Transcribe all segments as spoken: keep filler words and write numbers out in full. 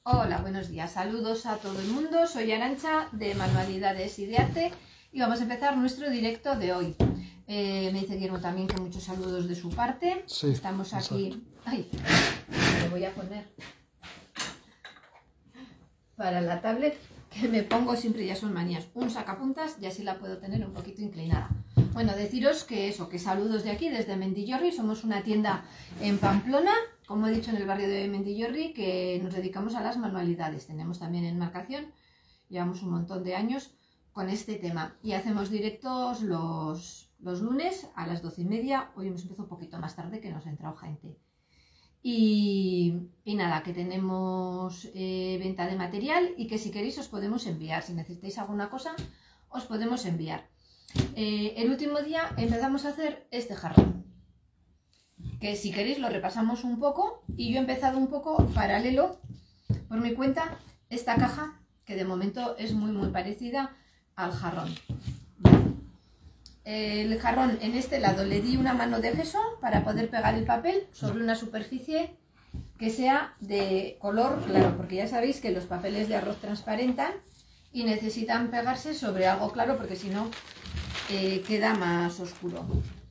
Hola, buenos días. Saludos a todo el mundo. Soy Arantxa de Manualidades y de Arte y vamos a empezar nuestro directo de hoy. Eh, me dice Guillermo también que muchos saludos de su parte. Sí, estamos aquí. Exacto. Ay, me voy a poner para la tablet, que me pongo siempre, ya son manías, un sacapuntas y así la puedo tener un poquito inclinada. Bueno, deciros que eso, que saludos de aquí, desde Mendillorri. Somos una tienda en Pamplona, como he dicho, en el barrio de Mendillorri, que nos dedicamos a las manualidades. Tenemos también enmarcación, llevamos un montón de años con este tema y hacemos directos los, los lunes a las doce y media. Hoy hemos empezado un poquito más tarde, que nos ha entrado gente. Y, y nada, que tenemos eh, venta de material y que si queréis os podemos enviar. Si necesitáis alguna cosa, os podemos enviar. Eh, el último día empezamos a hacer este jarrón, que si queréis lo repasamos un poco, y yo he empezado un poco paralelo por mi cuenta esta caja, que de momento es muy muy parecida al jarrón. El jarrón, en este lado le di una mano de gesso para poder pegar el papel sobre una superficie que sea de color claro, porque ya sabéis que los papeles de arroz transparentan y necesitan pegarse sobre algo claro, porque si no eh, queda más oscuro.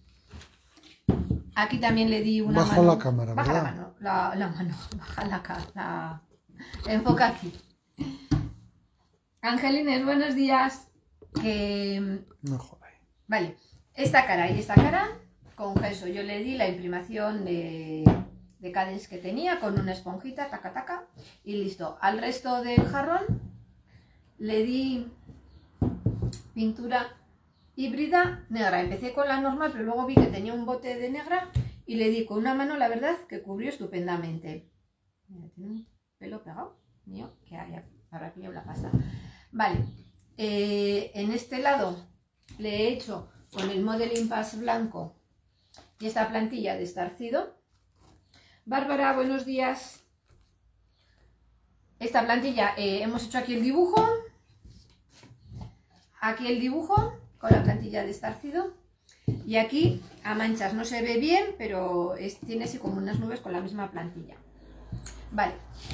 Aquí también le di una bajo mano. la cámara, baja ¿verdad? la mano, la, la mano, baja la cámara. Enfoca aquí. Angelines, buenos días. Que... No jodas. Vale, esta cara y esta cara con gesso. Yo le di la imprimación de, de cadence que tenía con una esponjita, taca taca, y listo. Al resto del jarrón le di pintura híbrida negra. Empecé con la normal, pero luego vi que tenía un bote de negra y le di con una mano, la verdad, que cubrió estupendamente. Mira, tiene un pelo pegado mío que hay, ahora pillo la pasta. Vale, eh, en este lado le he hecho con el Modeling Pass blanco y esta plantilla de estarcido. Bárbara, buenos días. Esta plantilla, eh, hemos hecho aquí el dibujo, aquí el dibujo con la plantilla de estarcido, y aquí a manchas no se ve bien, pero es, tiene así como unas nubes con la misma plantilla. Vale,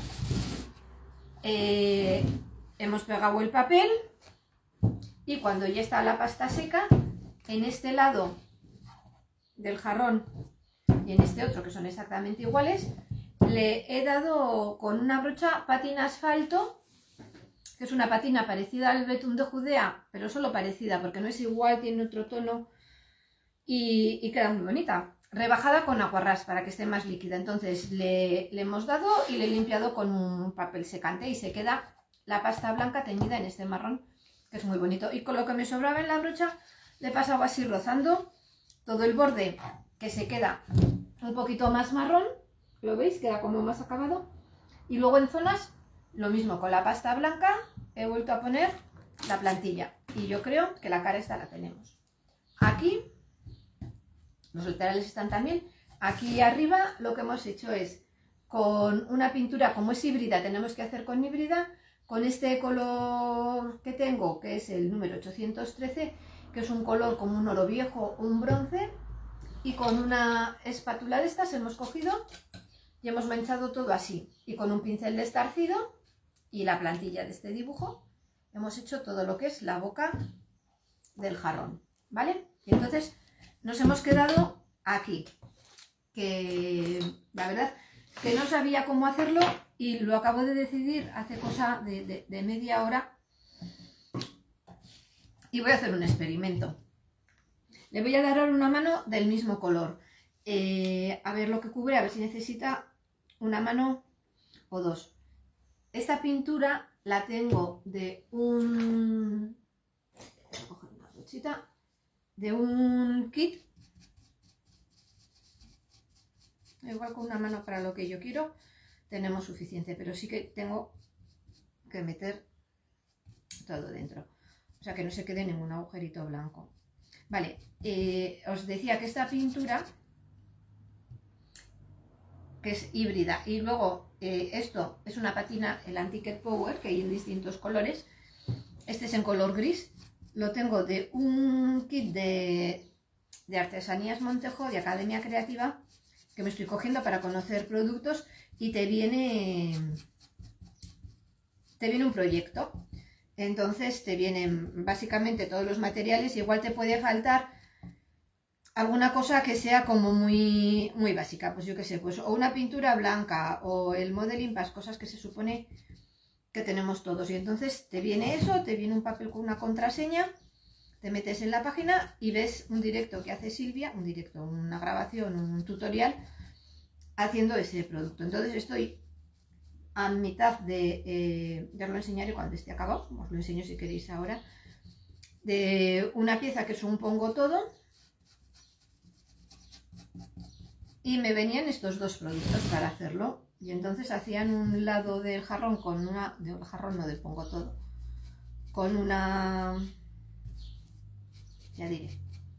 eh, hemos pegado el papel. Y cuando ya está la pasta seca, en este lado del jarrón y en este otro, que son exactamente iguales, le he dado con una brocha patina asfalto, que es una patina parecida al betún de Judea, pero solo parecida, porque no es igual, tiene otro tono y, y queda muy bonita. Rebajada con aguarrás para que esté más líquida. Entonces le, le hemos dado y le he limpiado con un papel secante y se queda la pasta blanca teñida en este marrón, que es muy bonito. Y con lo que me sobraba en la brocha le he pasado así rozando todo el borde, que se queda un poquito más marrón, ¿lo veis? Queda como más acabado. Y luego en zonas lo mismo, con la pasta blanca he vuelto a poner la plantilla y yo creo que la cara esta la tenemos. Aquí los laterales están también. Aquí arriba lo que hemos hecho es con una pintura, como es híbrida, tenemos que hacer con híbrida, con este color que tengo, que es el número ochocientos trece, que es un color como un oro viejo, un bronce, y con una espátula de estas hemos cogido y hemos manchado todo así, y con un pincel de estarcido y la plantilla de este dibujo hemos hecho todo lo que es la boca del jarrón, ¿vale? Y entonces nos hemos quedado aquí, que la verdad que no sabía cómo hacerlo y lo acabo de decidir hace cosa de, de, de media hora, y voy a hacer un experimento. Le voy a dar ahora una mano del mismo color, eh, a ver lo que cubre, a ver si necesita una mano o dos. Esta pintura la tengo de un, voy a coger una brochita, de un kit. Igual con una mano para lo que yo quiero tenemos suficiente, pero sí que tengo que meter todo dentro, o sea que no se quede ningún agujerito blanco. Vale, eh, os decía que esta pintura, que es híbrida, y luego eh, esto es una patina, el Antiqued Power, que hay en distintos colores. Este es en color gris, lo tengo de un kit de, de Artesanías Montejo, de Academia Creativa, que me estoy cogiendo para conocer productos, y te viene te viene un proyecto. Entonces te vienen básicamente todos los materiales, igual te puede faltar alguna cosa que sea como muy, muy básica, pues yo qué sé, pues o una pintura blanca o el modeling pass, cosas que se supone que tenemos todos. Y entonces te viene eso, te viene un papel con una contraseña, te metes en la página y ves un directo que hace Silvia, un directo, una grabación, un tutorial haciendo ese producto. Entonces estoy a mitad de, eh, ya os lo enseñaré cuando esté acabado, os lo enseño si queréis ahora, de una pieza que es un pongo todo. Y me venían estos dos productos para hacerlo. Y entonces hacían un lado del jarrón con una... del jarrón no, del pongo todo. Con una... ya diré.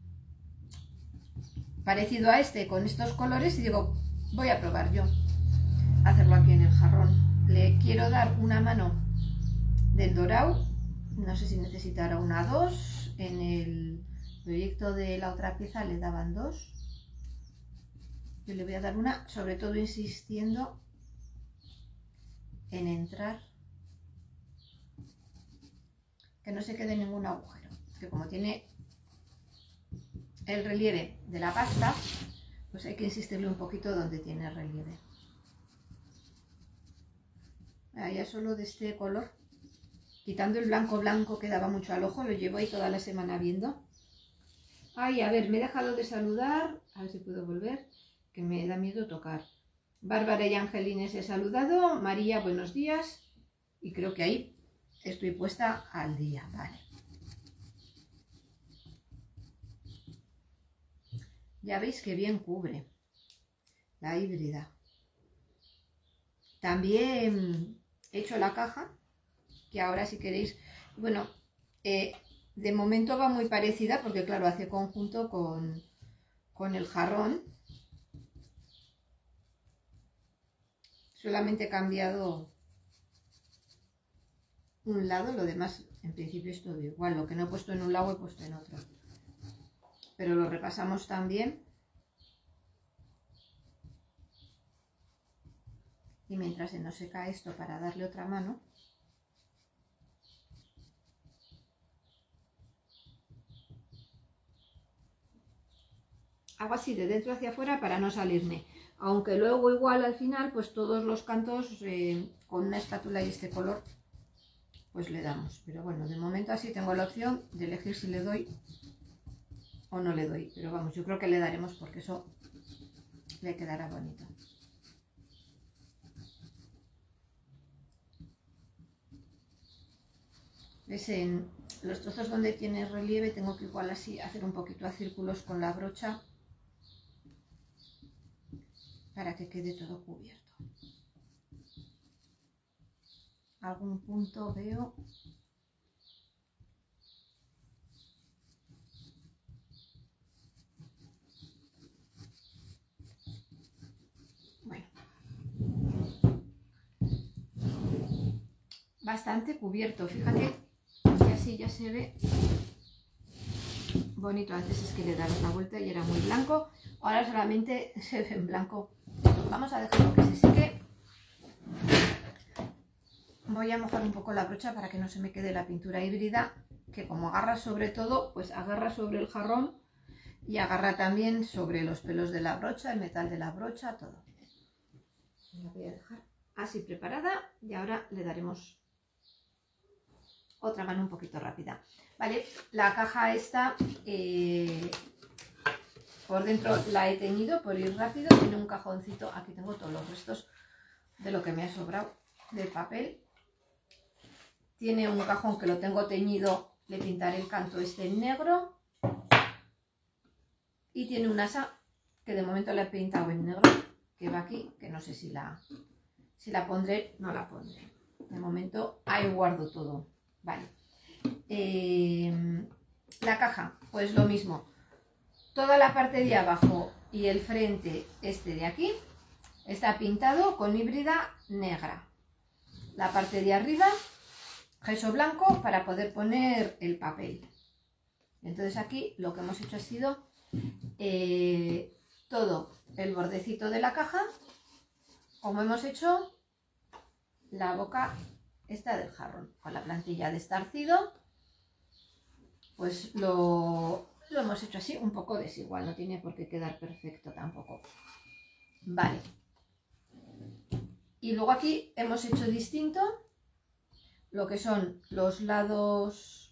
Parecido a este, con estos colores. Y digo, voy a probar yo hacerlo aquí en el jarrón. Le quiero dar una mano del dorado. No sé si necesitará una dos. En el proyecto de la otra pieza le daban dos. Yo le voy a dar una, sobre todo insistiendo en entrar, que no se quede ningún agujero, que como tiene el relieve de la pasta, pues hay que insistirle un poquito donde tiene relieve. Ya solo de este color, quitando el blanco blanco que daba mucho al ojo, lo llevo ahí toda la semana viendo. Ay, a ver, me he dejado de saludar, a ver si puedo volver, que me da miedo tocar. Bárbara y Angelines he saludado, María, buenos días, y creo que ahí estoy puesta al día, vale. Ya veis que bien cubre la híbrida. También he hecho la caja, que ahora si queréis, bueno, eh, de momento va muy parecida porque claro, hace conjunto con, con el jarrón. Solamente he cambiado un lado, lo demás en principio es todo igual. Lo que no he puesto en un lado he puesto en otro. Pero lo repasamos también. Y mientras se nos seca esto para darle otra mano, hago así de dentro hacia afuera para no salirme. Aunque luego igual al final, pues todos los cantos eh, con una espátula y este color, pues le damos. Pero bueno, de momento así tengo la opción de elegir si le doy o no le doy. Pero vamos, yo creo que le daremos porque eso le quedará bonito. ¿Ves? En los trozos donde tiene relieve tengo que igual así hacer un poquito a círculos con la brocha para que quede todo cubierto. Algún punto veo. Bueno. Bastante cubierto, fíjate que así ya se ve bonito. Antes es que le dabas la vuelta y era muy blanco, ahora solamente se ve en blanco. Vamos a dejarlo que se seque. Voy a mojar un poco la brocha para que no se me quede la pintura híbrida, que como agarra sobre todo, pues agarra sobre el jarrón y agarra también sobre los pelos de la brocha, el metal de la brocha, todo. La voy a dejar así preparada y ahora le daremos otra mano un poquito rápida. Vale, la caja esta eh, por dentro la he teñido por ir rápido. Tiene un cajoncito, aquí tengo todos los restos de lo que me ha sobrado del papel. Tiene un cajón que lo tengo teñido, le pintaré el canto este en negro. Y tiene un asa que de momento le he pintado en negro, que va aquí, que no sé si la, si la pondré, no la pondré. De momento ahí guardo todo. Vale. Eh, la caja, pues lo mismo. Toda la parte de abajo y el frente este de aquí está pintado con híbrida negra. La parte de arriba, gesso blanco para poder poner el papel. Entonces aquí lo que hemos hecho ha sido eh, todo el bordecito de la caja, como hemos hecho la boca esta del jarrón. Con la plantilla de estarcido, pues lo, lo hemos hecho así, un poco desigual, no tiene por qué quedar perfecto tampoco. Vale. Y luego aquí hemos hecho distinto lo que son los lados,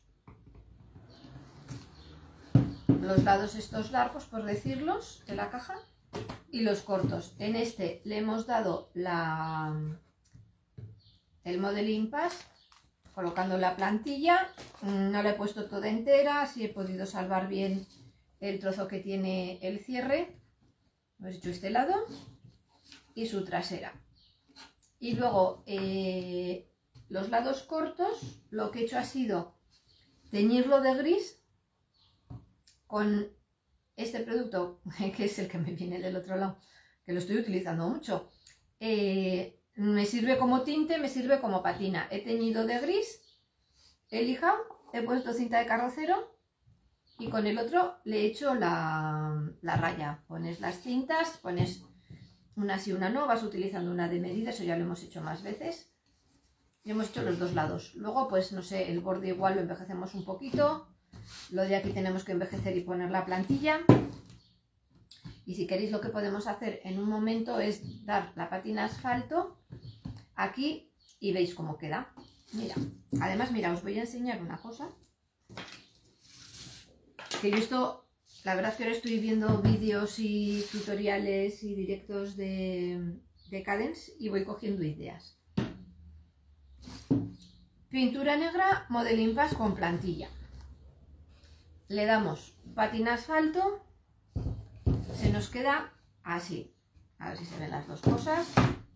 los lados estos largos, por decirlos, de la caja, y los cortos. En este le hemos dado la, el Modeling Pass, colocando la plantilla. No la he puesto toda entera, así he podido salvar bien el trozo que tiene el cierre. Hemos hecho este lado y su trasera. Y luego eh, los lados cortos, lo que he hecho ha sido teñirlo de gris con este producto, que es el que me viene del otro lado, que lo estoy utilizando mucho. Eh, me sirve como tinte, me sirve como patina. He teñido de gris, he lijado, he puesto cinta de carrocero y con el otro le he hecho la, la raya. Pones las cintas, pones una sí, una no, vas utilizando una de medida, eso ya lo hemos hecho más veces. Y hemos hecho los dos lados. Luego, pues no sé, el borde igual lo envejecemos un poquito. Lo de aquí tenemos que envejecer y poner la plantilla. Y si queréis, lo que podemos hacer en un momento es dar la patina asfalto aquí y veis cómo queda. Mira, además, mira, os voy a enseñar una cosa. Que yo esto, la verdad es que ahora estoy viendo vídeos y tutoriales y directos de, de Cadence y voy cogiendo ideas. Pintura negra, Modeling Pass con plantilla. Le damos patina asfalto, se nos queda así. A ver si se ven las dos cosas.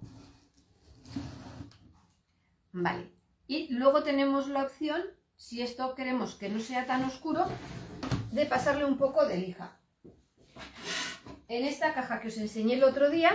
Vale. Y luego tenemos la opción, si esto queremos que no sea tan oscuro, de pasarle un poco de lija. En esta caja que os enseñé el otro día,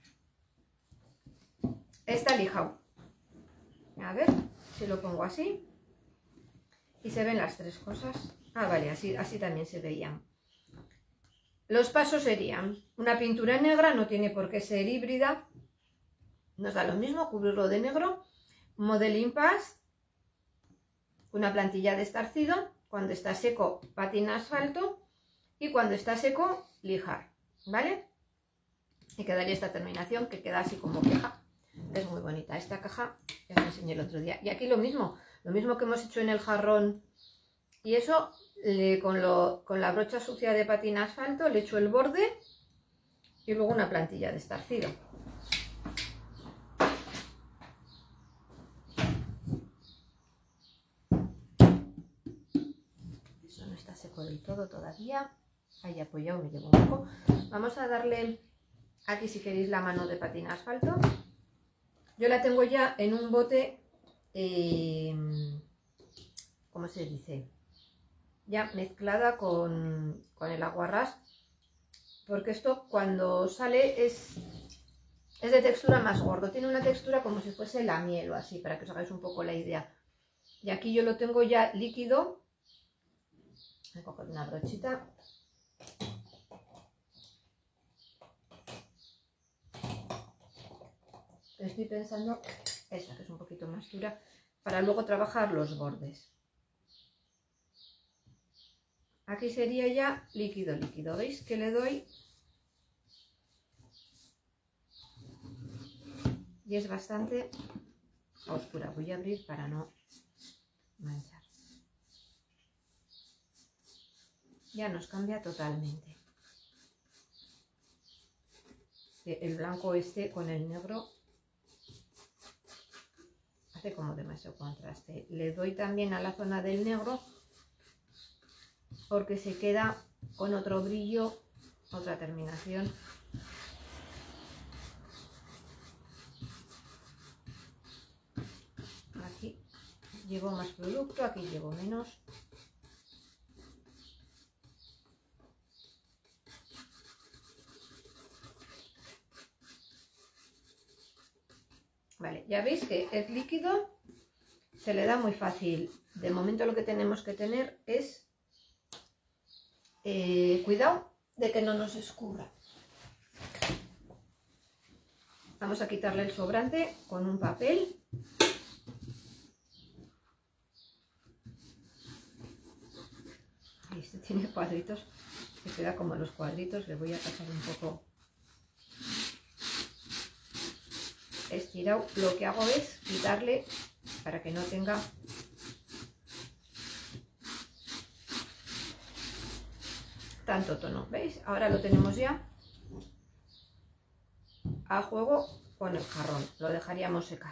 está lijado. A ver si lo pongo así. Y se ven las tres cosas. Ah, vale, así, así también se veían. Los pasos serían una pintura negra, no tiene por qué ser híbrida. Nos da lo mismo cubrirlo de negro. Modeling Pass, una plantilla de estarcido. Cuando está seco, patina asfalto. Y cuando está seco, lijar. ¿Vale? Y quedaría esta terminación que queda así como queja. Es muy bonita esta caja, ya os enseñé el otro día. Y aquí lo mismo, lo mismo que hemos hecho en el jarrón. Y eso, le, con, lo, con la brocha sucia de patina asfalto, le echo el borde y luego una plantilla de estarcido. Eso no está seco del todo todavía. Ahí apoyado me llevo un poco. Vamos a darle aquí, si queréis, la mano de patina asfalto. Yo la tengo ya en un bote, eh, ¿cómo se dice? Ya mezclada con, con el aguarrás, porque esto cuando sale es, es de textura más gordo, tiene una textura como si fuese la miel o así, para que os hagáis un poco la idea. Y aquí yo lo tengo ya líquido. Voy a coger una brochita. Estoy pensando esta, que es un poquito más dura, para luego trabajar los bordes. Aquí sería ya líquido, líquido. ¿Veis que le doy? Y es bastante oscura. Voy a abrir para no manchar. Ya nos cambia totalmente. El blanco este con el negro hace como demasiado contraste. Le doy también a la zona del negro porque se queda con otro brillo, otra terminación. Aquí llevo más producto, aquí llevo menos. Vale, ya veis que es líquido, se le da muy fácil. De momento lo que tenemos que tener es eh, cuidado de que no nos escurra. Vamos a quitarle el sobrante con un papel. tiene cuadritos, que queda como los cuadritos. Le voy a pasar un poco estirado. Lo que hago es quitarle para que no tenga tanto tono. ¿Veis? Ahora lo tenemos ya a juego con el jarrón. Lo dejaríamos secar.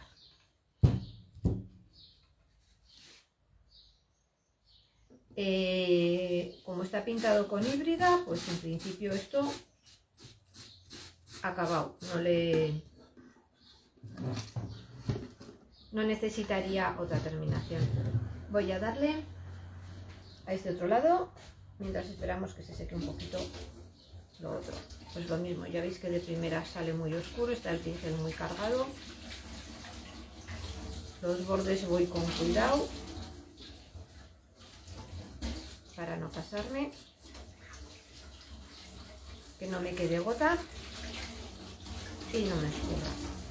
Eh, como está pintado con híbrida, pues en principio esto acabado. No le no necesitaría otra terminación. Voy a darle a este otro lado mientras esperamos que se seque un poquito lo otro. Pues lo mismo, ya veis que de primera sale muy oscuro, está el pincel muy cargado. Los bordes voy con cuidado para no pasarme, que no me quede gota y no me escurra.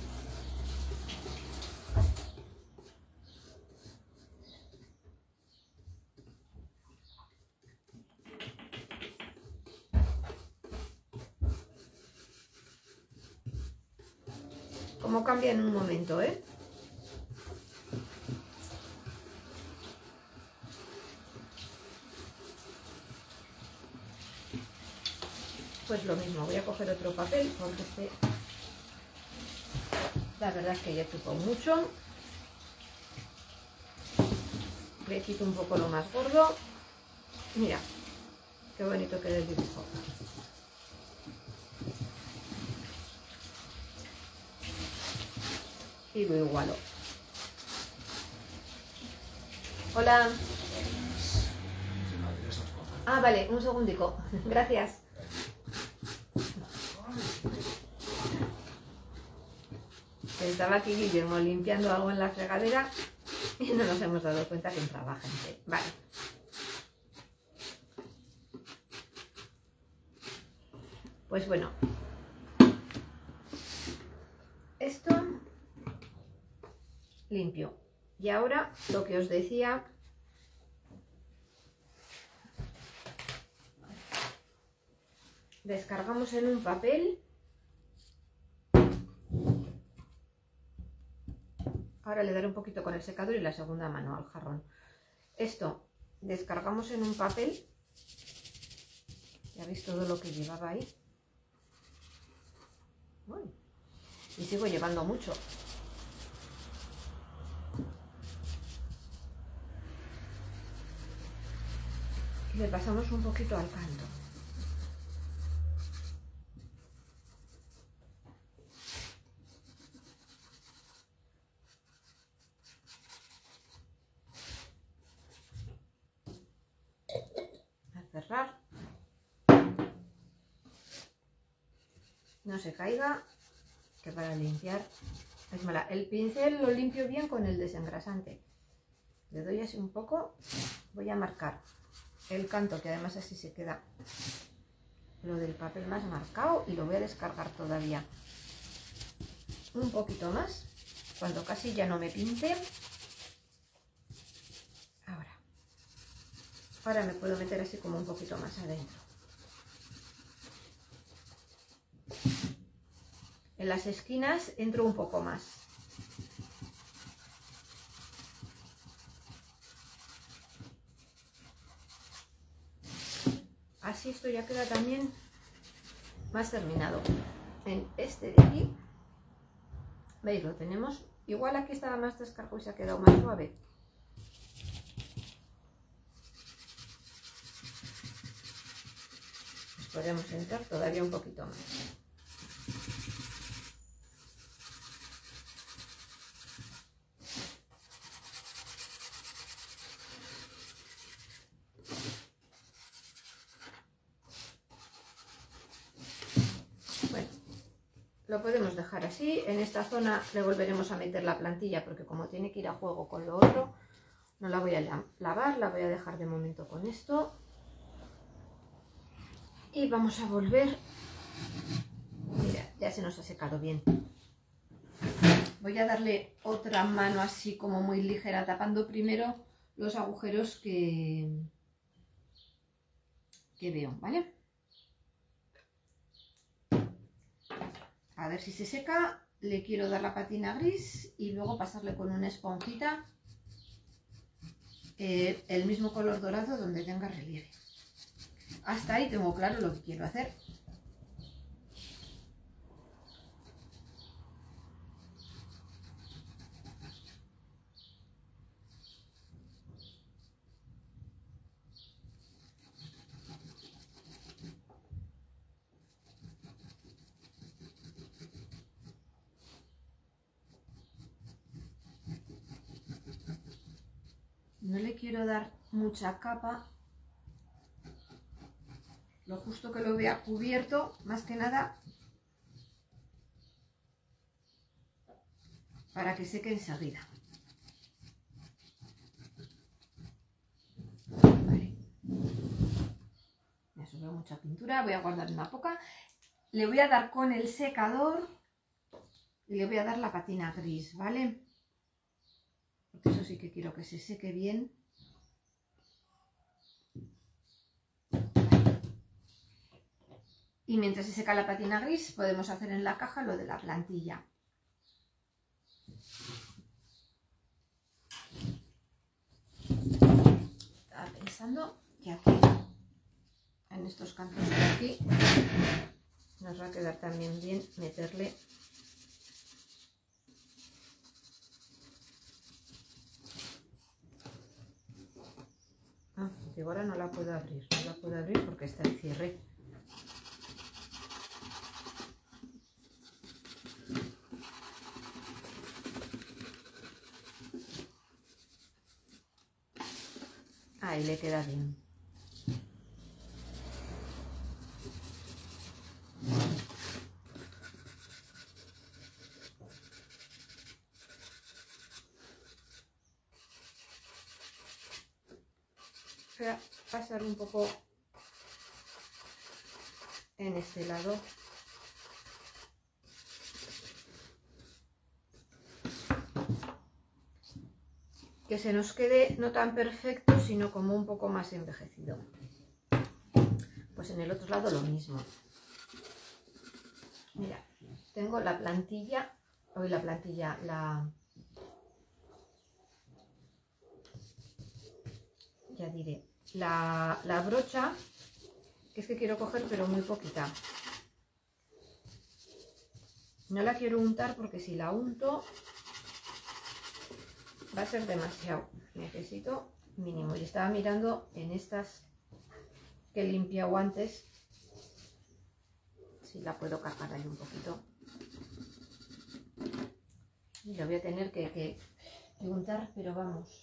Como cambia en un momento, ¿eh? Pues lo mismo, voy a coger otro papel porque este, la verdad es que ya chupó mucho. Le quito un poco lo más gordo. Mira, qué bonito queda el dibujo. Y lo igualo. Hola. Ah, vale, un segundico. Gracias. Estaba aquí Guillermo limpiando algo en la fregadera y no nos hemos dado cuenta que entraba gente. Vale. Pues bueno. Esto limpio. Y ahora lo que os decía, descargamos en un papel. Ahora le daré un poquito con el secador y la segunda mano al jarrón. Esto descargamos en un papel. Ya veis todo lo que llevaba ahí. Uy, y sigo llevando mucho. Y le pasamos un poquito al canto. A cerrar. No se caiga, que para limpiar es mala. El pincel lo limpio bien con el desengrasante. Le doy así un poco. Voy a marcar el canto, que además así se queda lo del papel más marcado, y lo voy a descargar todavía un poquito más cuando casi ya no me pinte. Ahora ahora me puedo meter así como un poquito más adentro. En las esquinas entro un poco más. Así esto ya queda también más terminado. En este de aquí, veis, lo tenemos. Igual aquí estaba más descargado y se ha quedado más suave. Pues podemos entrar todavía un poquito más. Lo podemos dejar así. En esta zona le volveremos a meter la plantilla porque como tiene que ir a juego con lo otro, no la voy a lavar, la voy a dejar de momento con esto. Y vamos a volver. Mira, ya se nos ha secado bien. Voy a darle otra mano así como muy ligera, tapando primero los agujeros que, que veo, ¿vale? A ver si se seca. Le quiero dar la patina gris y luego pasarle con una esponjita eh, el mismo color dorado donde tenga relieve. Hasta ahí tengo claro lo que quiero hacer. No le quiero dar mucha capa, lo justo que lo vea cubierto, más que nada para que seque enseguida. Vale. Me sobró mucha pintura, voy a guardar una poca. Le voy a dar con el secador y le voy a dar la patina gris, ¿vale? Porque eso sí que quiero que se seque bien. Y mientras se seca la patina gris, podemos hacer en la caja lo de la plantilla. Estaba pensando que aquí, en estos cantos de aquí, nos va a quedar también bien meterle ah, digo, ahora no la puedo abrir, no la puedo abrir porque está el cierre. Ahí le queda bien. Voy a pasar un poco en este lado. Que se nos quede no tan perfecto, sino como un poco más envejecido. Pues en el otro lado lo mismo. Mira, tengo la plantilla, hoy la plantilla, la... ya diré, la, la brocha, que es que quiero coger pero muy poquita. No la quiero untar porque si la unto va a ser demasiado. Necesito mínimo. Y estaba mirando en estas que he limpiado antes, si la puedo cargar ahí un poquito. Y lo voy a tener que, que, que untar, pero vamos.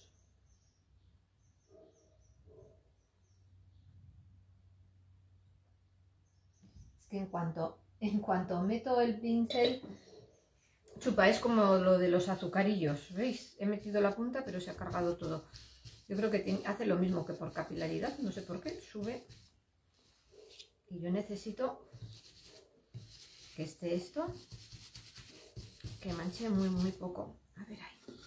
Es que en cuanto, en cuanto meto el pincel, chupa, es como lo de los azucarillos, ¿veis? He metido la punta, pero se ha cargado todo. Yo creo que tiene, hace lo mismo que por capilaridad, no sé por qué, sube. Y yo necesito que esté esto, que manche muy, muy poco. A ver ahí.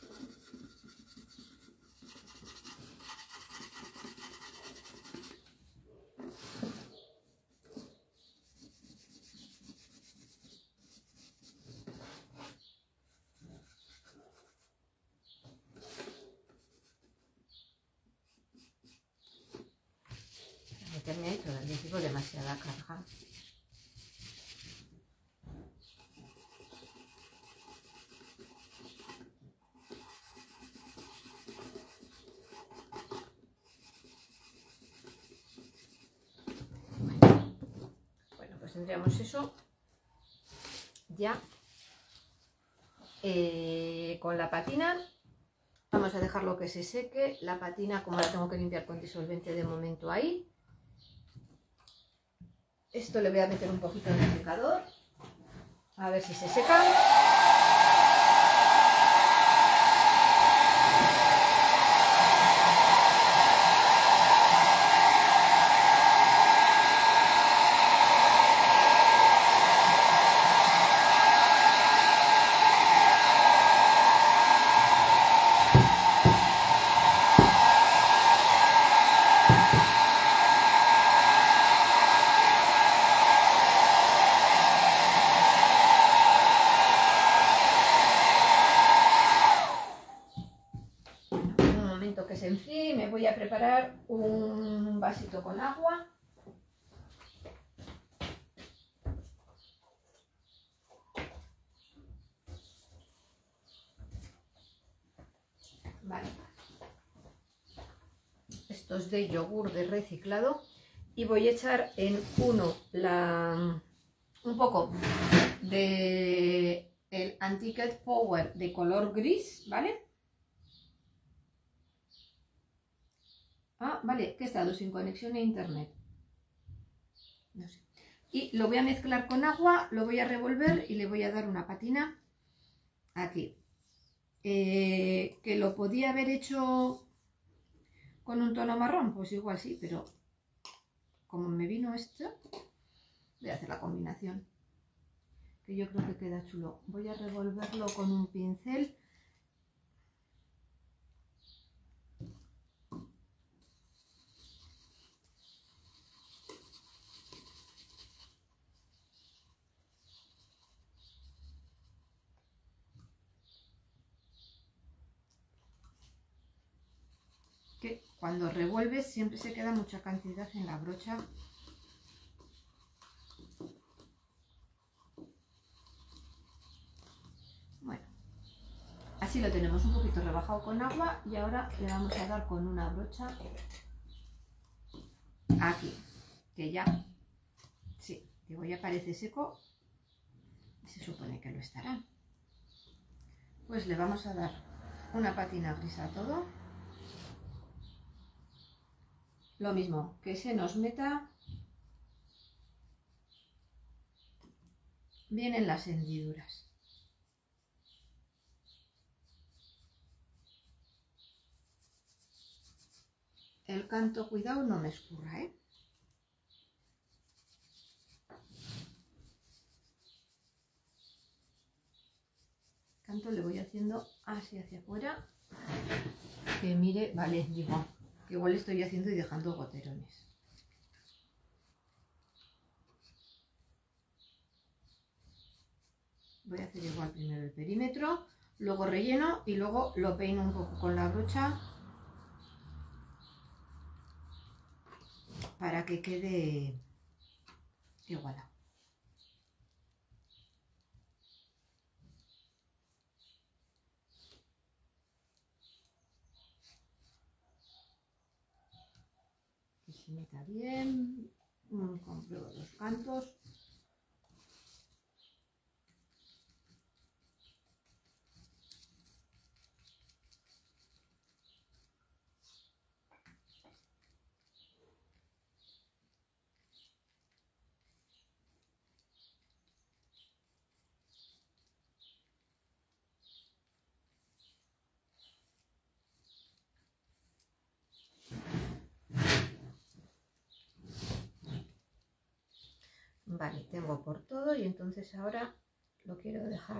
Meterme ahí todavía digo demasiada carga. Bueno, pues tendríamos eso ya eh, con la patina. Vamos a dejarlo que se seque. La patina, como la tengo que limpiar con disolvente de momento ahí. Esto le voy a meter un poquito en el secador, a ver si se seca. momento que se enfríe, me voy a preparar un vasito con agua. Vale. Esto es de yogur de reciclado y voy a echar en uno la, un poco de el Antiqued Power de color gris, ¿vale? Ah, vale, que he estado sin conexión a internet. No sé. Y lo voy a mezclar con agua, lo voy a revolver y le voy a dar una patina aquí. Eh, que lo podía haber hecho con un tono marrón, pues igual sí, pero como me vino esto, voy a hacer la combinación, que yo creo que queda chulo. Voy a revolverlo con un pincel. Que cuando revuelves siempre se queda mucha cantidad en la brocha. Bueno, así lo tenemos un poquito rebajado con agua y ahora le vamos a dar con una brocha aquí, que ya, sí, digo, ya parece seco, se supone que lo estará. Pues le vamos a dar una patina gris a todo. Lo mismo, que se nos meta bien en las hendiduras. El canto, cuidado, no me escurra, ¿eh? Canto le voy haciendo así hacia afuera. Que mire, vale, digo, que igual estoy haciendo y dejando goterones. Voy a hacer igual primero el perímetro, luego relleno y luego lo peino un poco con la brocha para que quede igualado. Que se meta bien, compruebo los cantos. Vale, tengo por todo y entonces ahora lo quiero dejar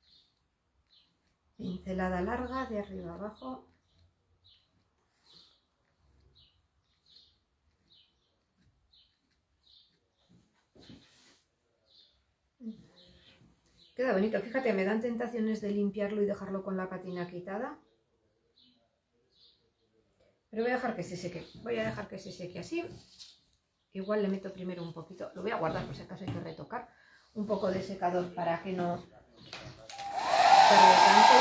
pincelada larga de arriba abajo. Queda bonito, fíjate, me dan tentaciones de limpiarlo y dejarlo con la patina quitada. Pero voy a dejar que se seque, voy a dejar que se seque así. Igual le meto primero un poquito, lo voy a guardar por si acaso hay que retocar, un poco de secador para que no tarde tanto.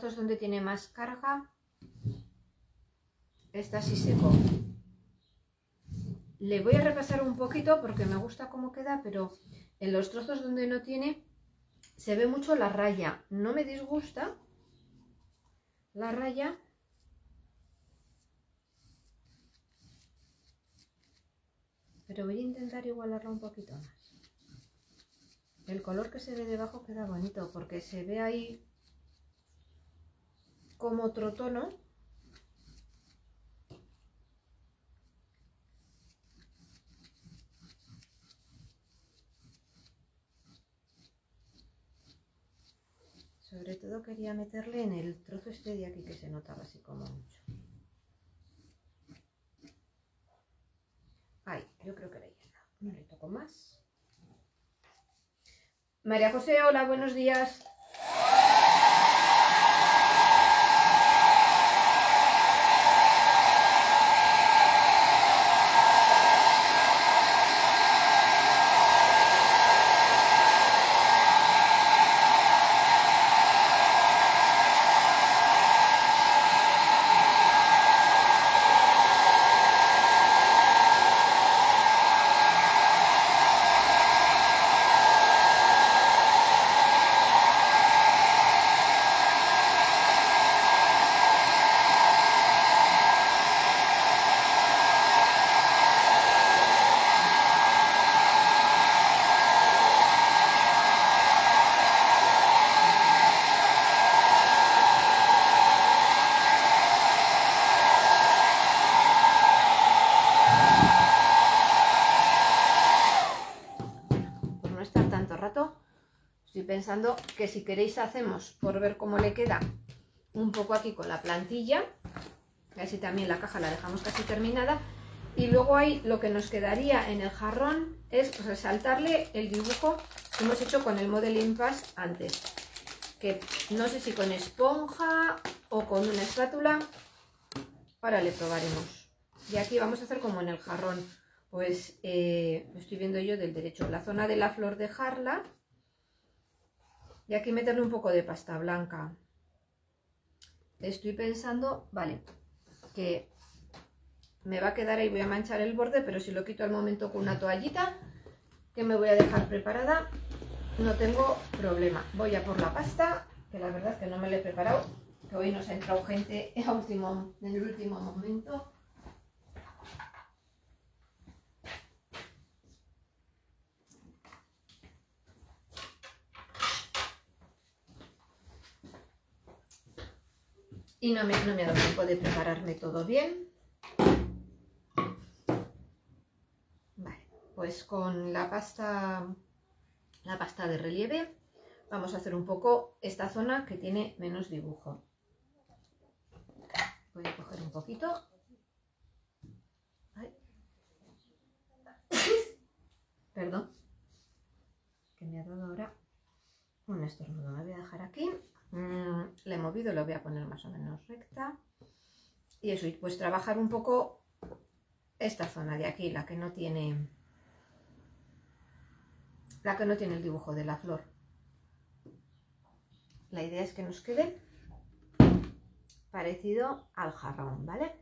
trozos donde tiene más carga está así seco. Le voy a repasar un poquito porque me gusta cómo queda, pero en los trozos donde no tiene se ve mucho la raya. No me disgusta la raya, pero voy a intentar igualarla un poquito más. El color que se ve debajo queda bonito porque se ve ahí como otro tono. Sobre todo quería meterle en el trozo este de aquí que se notaba así como mucho. Ahí, yo creo que le llena. No le toco más. María José, hola, buenos días. Estoy pensando que si queréis hacemos por ver cómo le queda un poco aquí con la plantilla, así también la caja la dejamos casi terminada, y luego ahí lo que nos quedaría en el jarrón es resaltarle el dibujo que hemos hecho con el Modeling Pass antes, que no sé si con esponja o con una espátula, ahora le probaremos. Y aquí vamos a hacer como en el jarrón, pues eh, estoy viendo yo del derecho, la zona de la flor dejarla. Y aquí meterle un poco de pasta blanca. Estoy pensando, vale, que me va a quedar ahí, voy a manchar el borde, pero si lo quito al momento con una toallita que me voy a dejar preparada, no tengo problema. Voy a por la pasta, que la verdad es que no me la he preparado, que hoy nos ha entrado gente en, último, en el último momento. Y no me, no me ha dado tiempo de prepararme todo bien. Vale, pues con la pasta, la pasta de relieve vamos a hacer un poco esta zona que tiene menos dibujo. Voy a coger un poquito. Ay. Perdón, que me ha dado ahora un estornudo. Me voy a dejar aquí. Mm, le he movido, lo voy a poner más o menos recta. Y eso, y pues trabajar un poco esta zona de aquí, la que no tiene, la que no tiene el dibujo de la flor. La idea es que nos quede parecido al jarrón, ¿vale?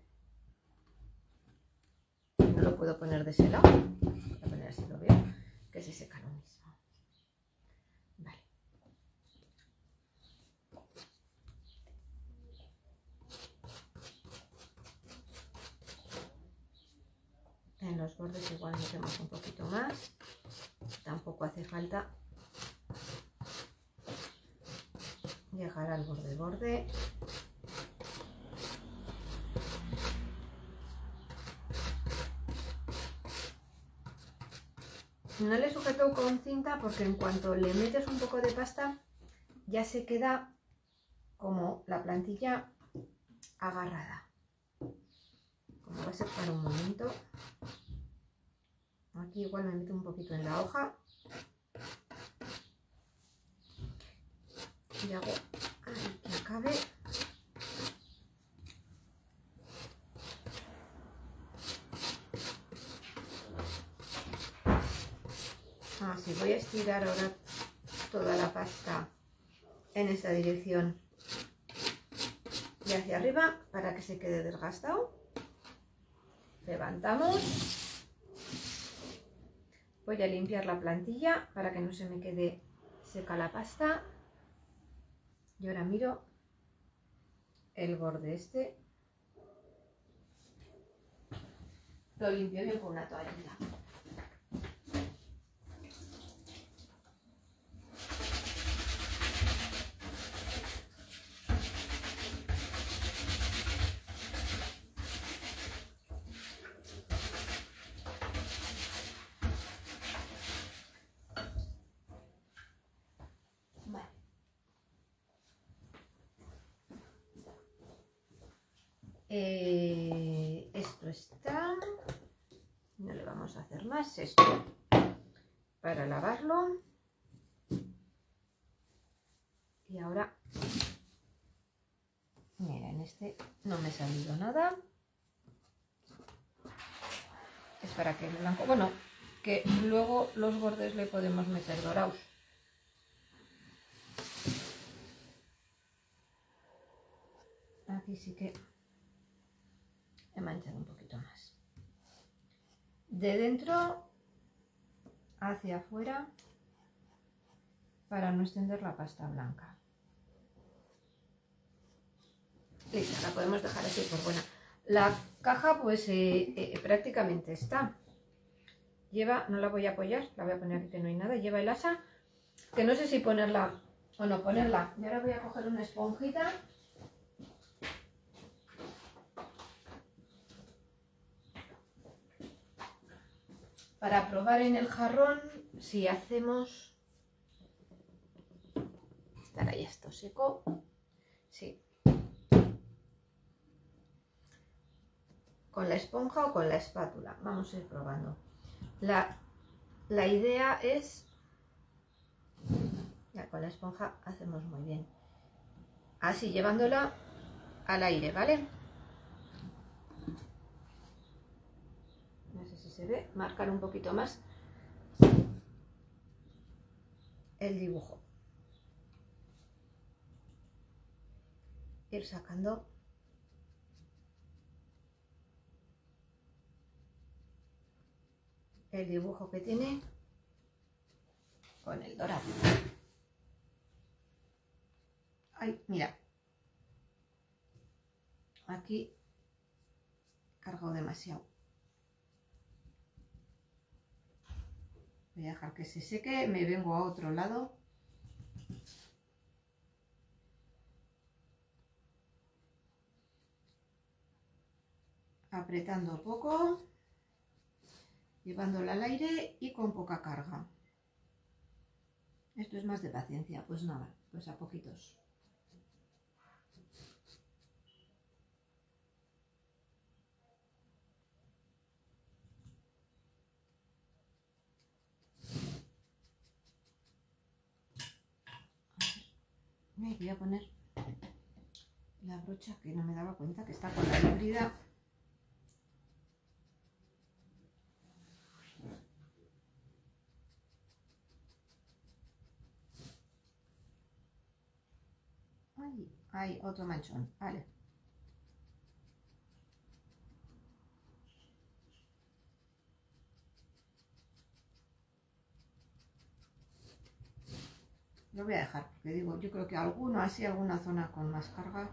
No lo puedo poner de ese lado, voy a poner así, lo veo, que se seca lo mismo. Vale. En los bordes igual metemos un poquito más, tampoco hace falta llegar al borde borde. No le sujeto con cinta porque en cuanto le metes un poco de pasta ya se queda como la plantilla agarrada. Como va a ser para un momento, aquí igual me meto un poquito en la hoja y hago ahí que acabe. Así voy a estirar ahora toda la pasta en esta dirección aquí hacia arriba para que se quede desgastado. Levantamos. Voy a limpiar la plantilla para que no se me quede seca la pasta. Y ahora miro el borde este. Lo limpio bien con una toallita. Vale. Eh, esto está... No le vamos a hacer más. Esto para lavarlo. Y ahora, mira, en este no me ha salido nada. Es para que el blanco, bueno, que luego los bordes le podemos meter dorados. Aquí sí que he manchado un poquito más. De dentro hacia afuera para no extender la pasta blanca. Listo, la podemos dejar así por buena. La caja pues eh, eh, prácticamente está. Lleva, no la voy a apoyar, la voy a poner aquí que no hay nada. Lleva el asa, que no sé si ponerla o no ponerla. Y ahora voy a coger una esponjita. Para probar en el jarrón si hacemos... Estará ya esto seco. Sí. Con la esponja o con la espátula. Vamos a ir probando. La, la idea es... Ya con la esponja hacemos muy bien. Así, llevándola al aire, ¿vale? No sé si se ve. Marcar un poquito más el dibujo. Ir sacando el dibujo que tiene con el dorado. Ay, mira. Aquí he cargado demasiado. Voy a dejar que se seque, me vengo a otro lado. Apretando poco, llevándola al aire y con poca carga. Esto es más de paciencia, pues nada, pues a poquitos. Me voy a poner la brocha que no me daba cuenta que está con la híbrida. Ay, hay otro manchón, vale. Lo voy a dejar, porque digo, yo creo que alguno así, alguna zona con más carga.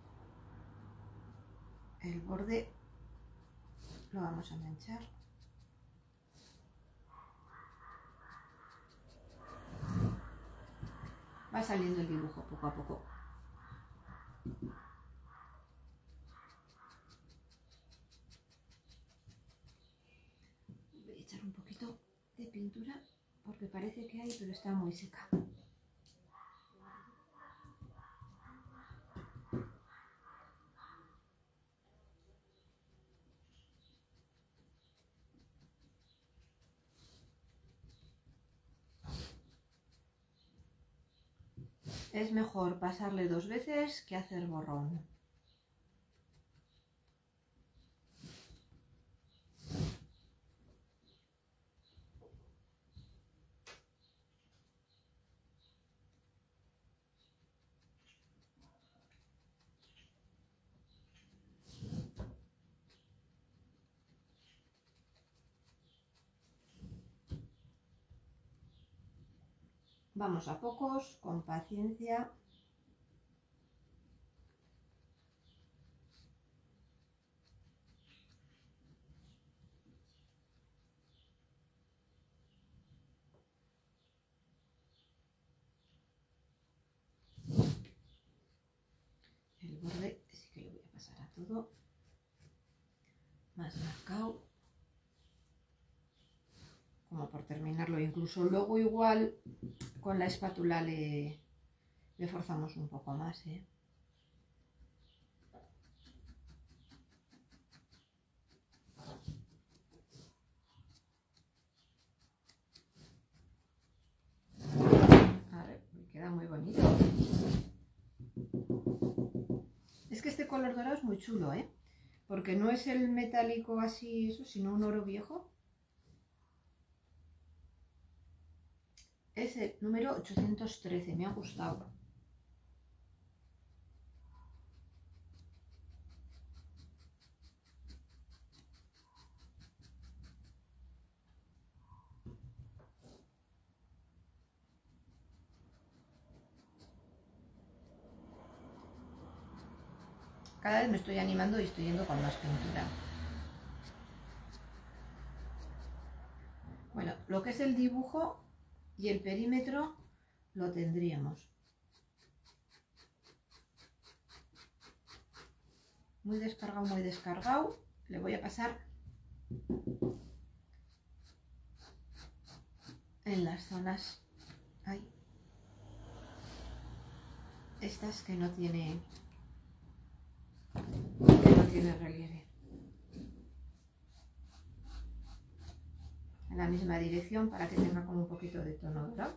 El borde lo vamos a manchar. Va saliendo el dibujo poco a poco. Voy a echar un poquito de pintura porque parece que hay, pero está muy seca. Es mejor pasarle dos veces que hacer borrón. Vamos a pocos, con paciencia. El borde sí que lo voy a pasar a todo más marcado, como por terminarlo. Incluso luego igual con la espátula le, le forzamos un poco más, ¿eh? A ver, me queda muy bonito. Es que este color dorado es muy chulo, ¿eh? Porque no es el metálico así, eso, sino un oro viejo. Es el número ochocientos trece, me ha gustado. Cada vez me estoy animando y estoy yendo con más pintura. Bueno, lo que es el dibujo y el perímetro lo tendríamos. Muy descargado, muy descargado. Le voy a pasar en las zonas, ay, estas que no tiene, que no tiene relieve. En la misma dirección para que tenga como un poquito de tono dorado.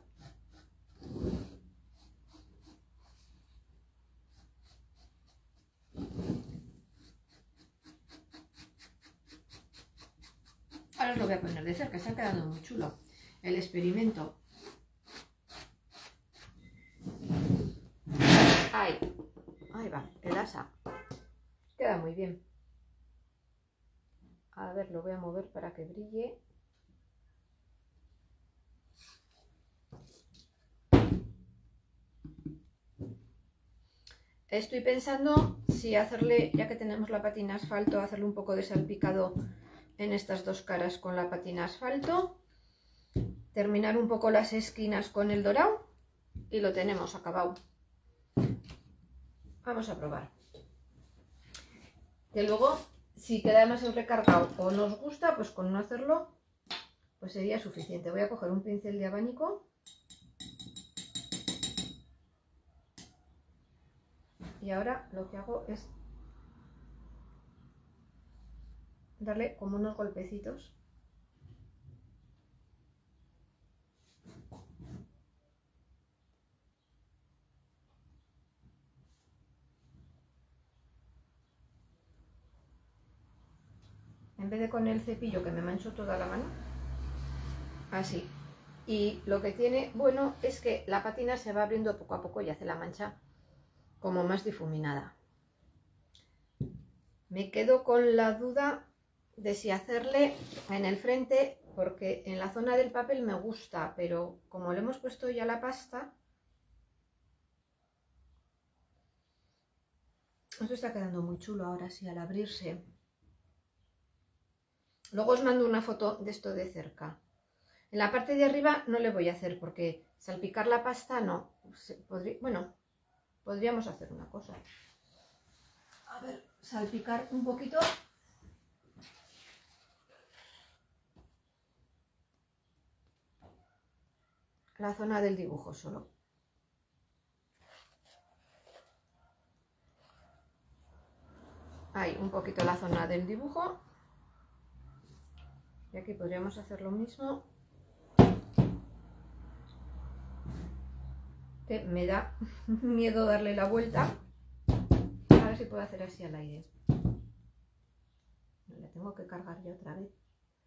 Ahora os lo voy a poner de cerca, está quedando muy chulo. El experimento. Ahí, ahí va, el asa. Queda muy bien. A ver, lo voy a mover para que brille. Estoy pensando si hacerle, ya que tenemos la patina asfalto, hacerle un poco de salpicado en estas dos caras con la patina asfalto, terminar un poco las esquinas con el dorado y lo tenemos acabado. Vamos a probar. Que luego, si queda demasiado recargado o nos gusta, pues con no hacerlo, pues sería suficiente. Voy a coger un pincel de abanico y ahora lo que hago es darle como unos golpecitos. En vez de con el cepillo que me mancho toda la mano, así. Y lo que tiene bueno es que la patina se va abriendo poco a poco y hace la mancha como más difuminada. Me quedo con la duda de si hacerle en el frente, porque en la zona del papel me gusta, pero como le hemos puesto ya la pasta, esto está quedando muy chulo ahora sí al abrirse. Luego os mando una foto de esto de cerca. En la parte de arriba no le voy a hacer porque salpicar la pasta no. Podría, bueno, podríamos hacer una cosa. A ver, salpicar un poquito. La zona del dibujo solo. Ahí, un poquito la zona del dibujo. Y aquí podríamos hacer lo mismo. Que me da miedo darle la vuelta. A ver si puedo hacer así al aire. La tengo que cargar ya otra vez.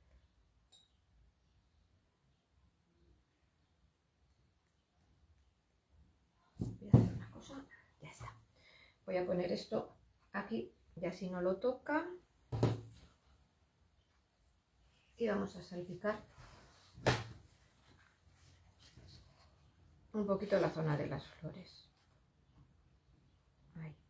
Voy a hacer una cosa. Ya está. Voy a poner esto aquí y así no lo toca. Y vamos a salpicar un poquito la zona de las flores. Ahí.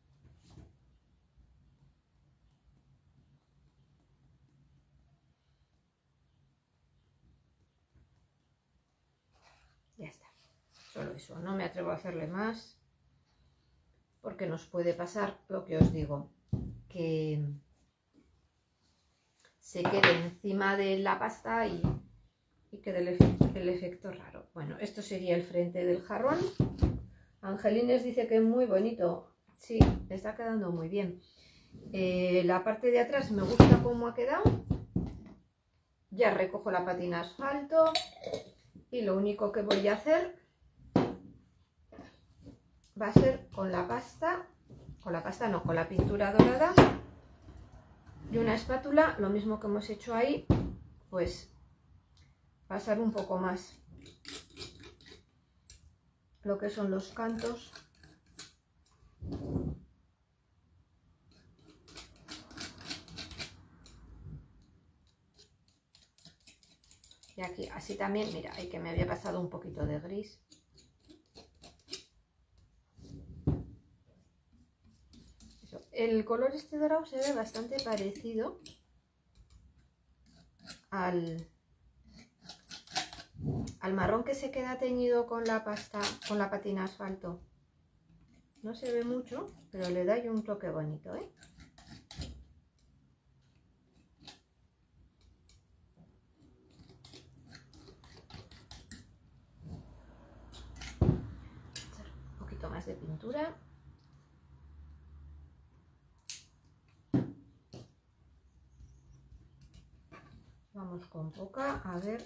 Ya está. Solo eso. No me atrevo a hacerle más porque nos puede pasar lo que os digo, que se quede encima de la pasta y, y quede el efecto, el efecto raro. Bueno, esto sería el frente del jarrón. Angelines dice que es muy bonito. Sí, está quedando muy bien. Eh, la parte de atrás me gusta cómo ha quedado. Ya recojo la patina asfalto y lo único que voy a hacer va a ser con la pasta, con la pasta no, con la pintura dorada y una espátula, lo mismo que hemos hecho ahí, pues pasar un poco más lo que son los cantos. Y aquí, así también, mira, ahí que me había pasado un poquito de gris. Eso. El color este dorado se ve bastante parecido al, al marrón que se queda teñido con la pasta, con la patina asfalto. No se ve mucho, pero le da un toque bonito, ¿eh? Un poquito más de pintura. Vamos con poca, a ver.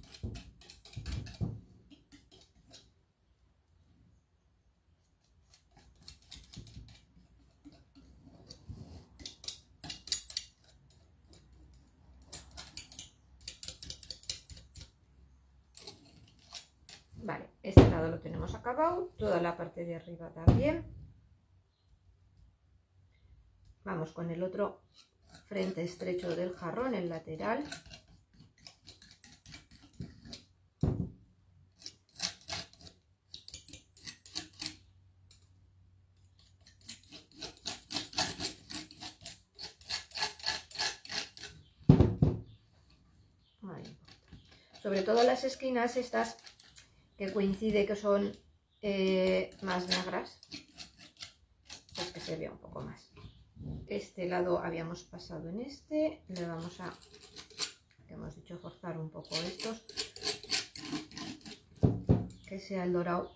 Vale, este lado lo tenemos acabado, toda la parte de arriba también. Vamos con el otro frente estrecho del jarrón, el lateral. Ahí. Sobre todo las esquinas estas que coincide que son eh, más negras, pues que se vea un poco más. Este lado habíamos pasado en este, le vamos a, que hemos dicho, forzar un poco estos, que sea el dorado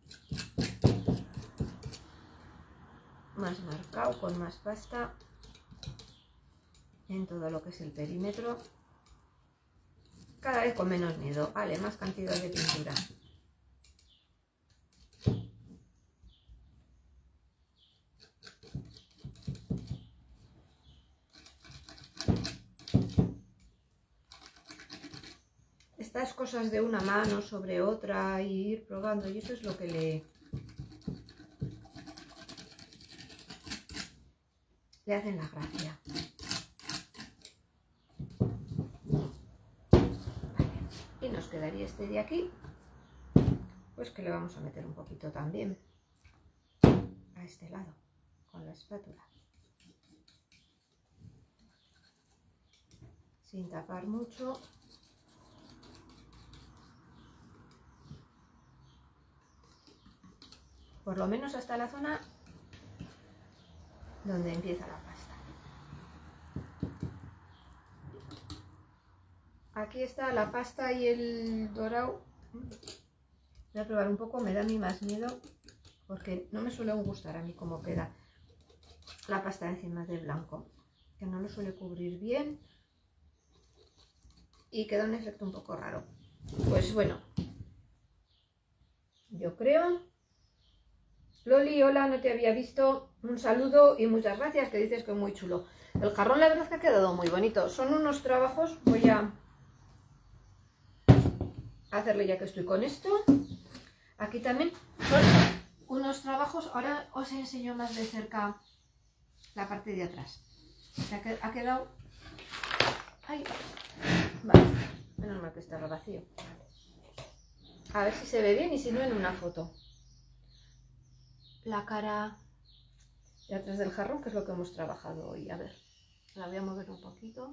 más marcado, con más pasta en todo lo que es el perímetro, cada vez con menos miedo. Vale, más cantidad de pintura. Estas cosas de una mano sobre otra y ir probando, y eso es lo que le, le hacen la gracia. Vale. Y nos quedaría este de aquí, pues que le vamos a meter un poquito también a este lado con la espátula, sin tapar mucho. Por lo menos hasta la zona donde empieza la pasta. Aquí está la pasta y el dorado. Voy a probar un poco, me da a mí más miedo porque no me suele gustar a mí cómo queda la pasta encima del blanco, que no lo suele cubrir bien y queda un efecto un poco raro. Pues bueno, yo creo. Loli, hola, no te había visto. Un saludo y muchas gracias, que dices que es muy chulo. El jarrón la verdad es que ha quedado muy bonito. Son unos trabajos, voy a hacerle ya que estoy con esto. Aquí también son unos trabajos, ahora os enseño más de cerca la parte de atrás. Ha quedado... Ay, vale, menos mal que estaba vacío. A ver si se ve bien y si no en una foto. La cara de atrás del jarrón, que es lo que hemos trabajado hoy. A ver, la voy a mover un poquito.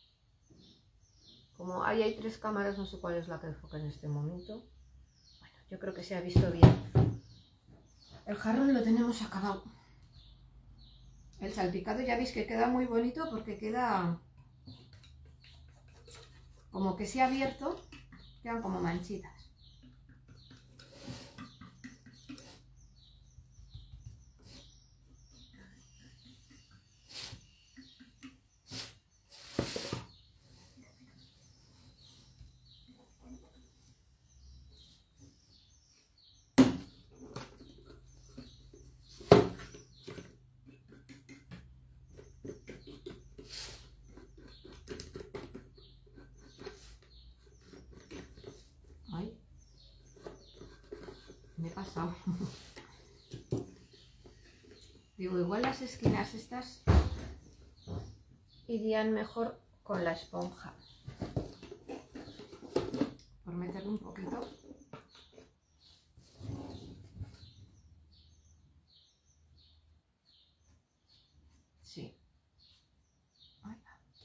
Como ahí hay tres cámaras, no sé cuál es la que enfoca en este momento. Bueno, yo creo que se ha visto bien. El jarrón lo tenemos acabado. El salpicado ya veis que queda muy bonito porque queda como que se ha abierto, quedan como manchitas. Ay, me he pasado. Digo, igual las esquinas estas irían mejor con la esponja. Por meterle un poquito. Sí. Ay.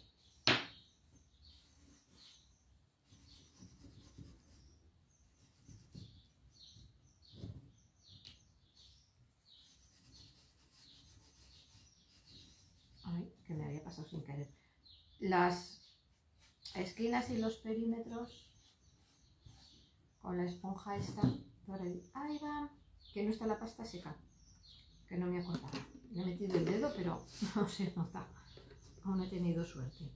Ay, que me había pasado sin querer. Las esquinas y los perímetros con la esponja esta por ahí. Ahí va, que no está la pasta seca, que no me acordaba. Le he metido el dedo, pero no se nota. Aún he tenido suerte.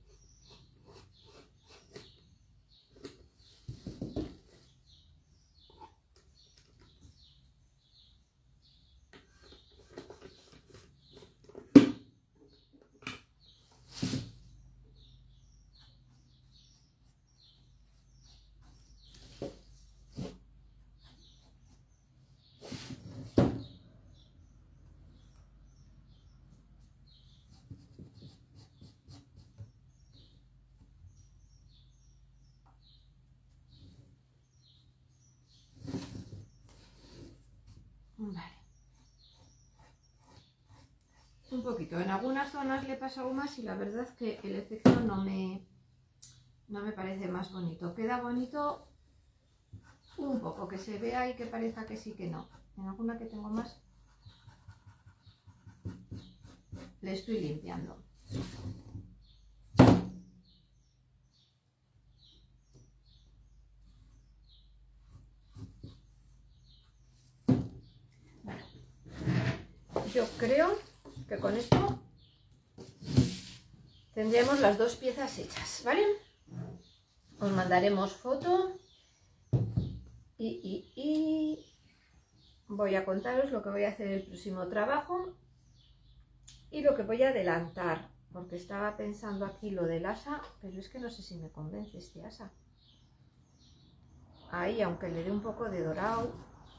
Vale. Un poquito. En algunas zonas le he pasado más y la verdad que el efecto no me, no me parece más bonito. Queda bonito un poco, que se vea y que parezca que sí que no. En alguna que tengo más le estoy limpiando. Bueno, yo creo que con esto tendremos las dos piezas hechas, ¿vale? Os mandaremos foto y, y, y voy a contaros lo que voy a hacer el próximo trabajo y lo que voy a adelantar, porque estaba pensando aquí lo del asa, pero es que no sé si me convence este asa. Ahí, aunque le dé un poco de dorado,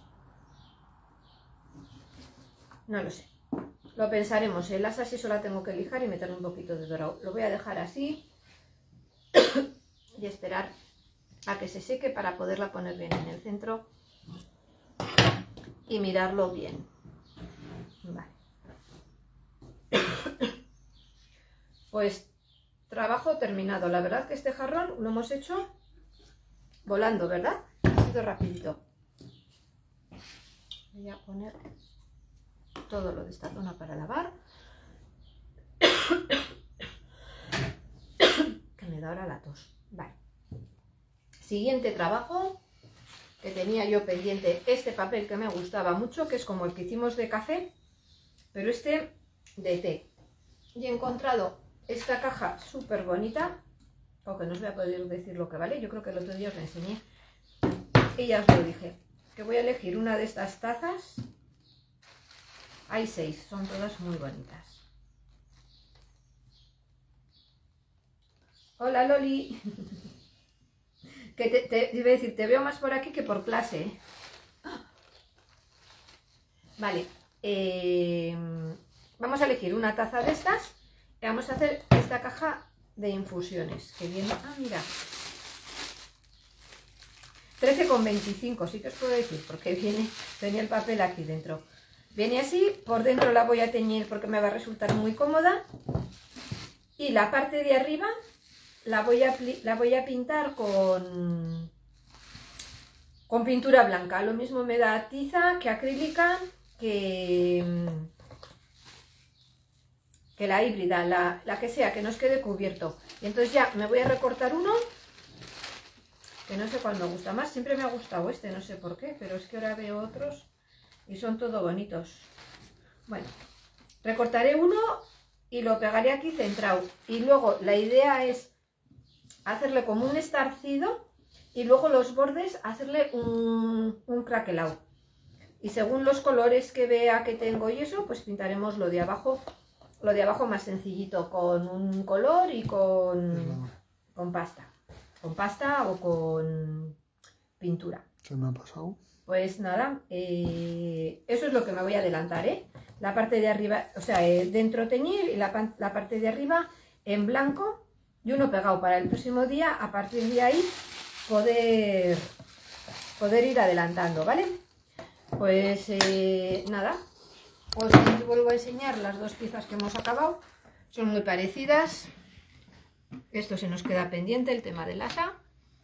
no lo sé. Lo pensaremos. El asa sí solo la tengo que lijar y meterle un poquito de dorado. Lo voy a dejar así y esperar a que se seque para poderla poner bien en el centro y mirarlo bien. Vale. Pues trabajo terminado. La verdad que este jarrón lo hemos hecho volando, ¿verdad? Ha sido rapidito. Voy a poner todo lo de esta zona para lavar. Que me da ahora la tos. Vale. Siguiente trabajo que tenía yo pendiente, este papel que me gustaba mucho, que es como el que hicimos de café, pero este de té. Y he encontrado esta caja súper bonita, aunque no os voy a poder decir lo que vale, yo creo que el otro día os la enseñé. Y ya os lo dije, que voy a elegir una de estas tazas. Hay seis, son todas muy bonitas. Hola Loli. Que te, te iba a decir, te veo más por aquí que por clase. Vale, eh, vamos a elegir una taza de estas y vamos a hacer esta caja de infusiones. Que viene, ah, mira. trece con veinticinco, sí que os puedo decir, porque viene, tenía el papel aquí dentro. Viene así, por dentro la voy a teñir porque me va a resultar muy cómoda. Y la parte de arriba la voy a, la voy a pintar con, con pintura blanca. Lo mismo me da tiza que acrílica que, que la híbrida, la, la que sea, que nos quede cubierto. Y entonces ya me voy a recortar uno, que no sé cuál me gusta más. Siempre me ha gustado este, no sé por qué, pero es que ahora veo otros y son todos bonitos. Bueno, recortaré uno y lo pegaré aquí centrado. Y luego la idea es hacerle como un estarcido y luego los bordes hacerle un, un craquelado. Y según los colores que vea que tengo y eso, pues pintaremos lo de abajo, lo de abajo más sencillito, con un color y con, con pasta. Con pasta o con pintura. Se me ha pasado. Pues nada, eh, eso es lo que me voy a adelantar, ¿eh? La parte de arriba, o sea, eh, dentro teñir y la, la parte de arriba en blanco y uno pegado para el próximo día, a partir de ahí poder, poder ir adelantando, ¿vale? Pues eh, nada, os vuelvo a enseñar las dos piezas que hemos acabado, son muy parecidas. Esto se nos queda pendiente, el tema del asa.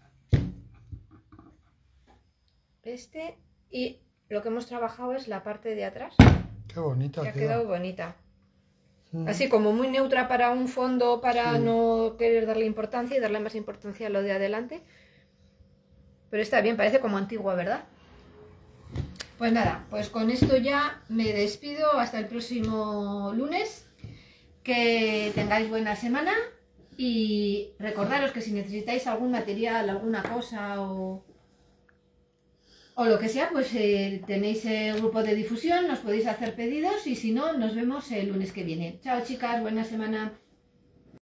Este, y lo que hemos trabajado es la parte de atrás. Qué bonita que ha queda. quedado bonita. Mm. Así como muy neutra para un fondo, para Sí. no querer darle importancia y darle más importancia a lo de adelante. Pero está bien, parece como antigua, ¿verdad? Pues nada, pues con esto ya me despido hasta el próximo lunes. Que tengáis buena semana y recordaros que si necesitáis algún material, alguna cosa o, o lo que sea, pues eh, tenéis el grupo de difusión, nos podéis hacer pedidos y si no, nos vemos el lunes que viene. Chao chicas, buena semana.